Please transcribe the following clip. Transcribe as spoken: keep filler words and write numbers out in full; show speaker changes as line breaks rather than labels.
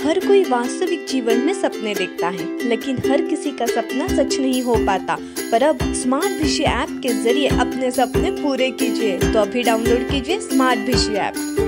हर कोई वास्तविक जीवन में सपने देखता है, लेकिन हर किसी का सपना सच नहीं हो पाता। पर अब स्मार्ट भिशी ऐप के जरिए अपने सपने पूरे कीजिए। तो अभी डाउनलोड कीजिए स्मार्ट भिशी ऐप।